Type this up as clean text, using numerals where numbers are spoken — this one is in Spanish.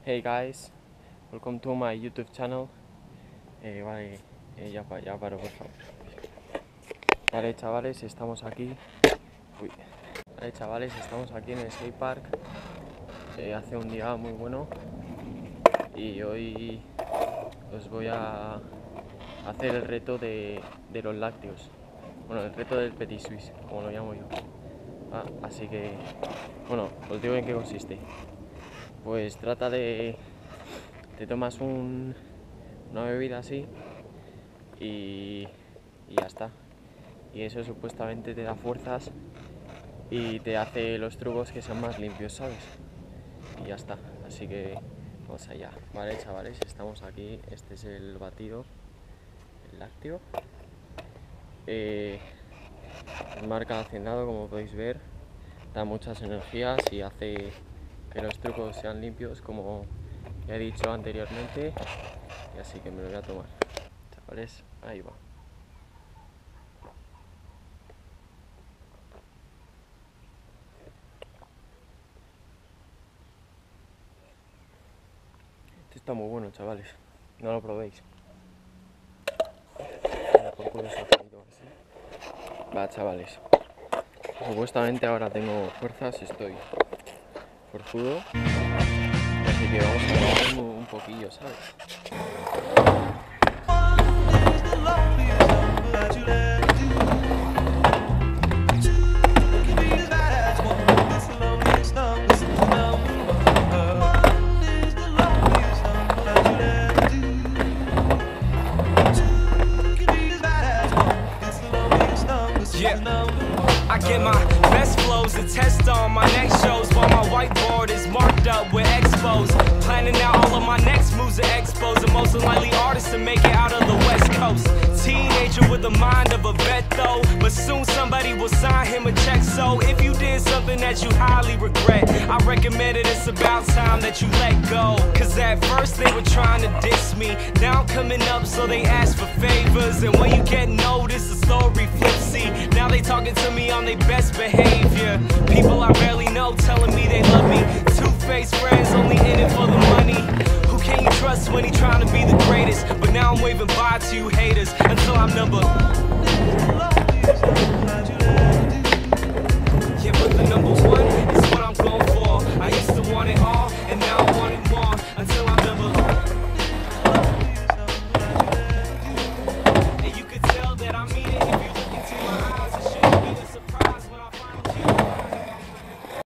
Hey guys, welcome to my YouTube channel. Ya paro, por favor. Vale, chavales, estamos aquí. Vale, chavales, estamos aquí en el skatepark. Hace un día muy bueno y hoy os voy a hacer el reto de los lácteos. Bueno, el reto del Petit Suisse, como lo llamo yo. Así que, bueno, os digo en qué consiste. Pues trata de... te tomas una bebida así y ya está. Y eso supuestamente te da fuerzas y te hace los trucos que sean más limpios, ¿sabes? Y ya está. Así que vamos allá. Vale, chavales, estamos aquí. Este es el batido, el lácteo. Marca hacendado, como podéis ver. Da muchas energías y hace que los trucos sean limpios, como ya he dicho anteriormente. Y así que me lo voy a tomar. Chavales, ahí va. Esto está muy bueno, chavales. No lo probéis. Va, chavales. Supuestamente ahora tengo fuerzas, estoy forzudo. Así que vamos a probar un poquillo, ¿sabes? I get my best flows to test on my next shows while my whiteboard is marked up with expos. Planning out all of my next moves at expos. The most unlikely artist to make it out of the West Coast. Teenager with the mind of a vet though, but soon somebody will sign him a check. So if you did something that you highly regret, I recommend it, it's about time that you let go. Cause at first they were trying to diss me, now I'm coming up so they ask for favors. And when you get noticed, the story flips. See, now they talking to me on their best behavior. People I barely know telling me they love me. Two-faced friends only in it for the money. Who can you trust when he trying to be the greatest? But now I'm waving bye to you haters until I'm number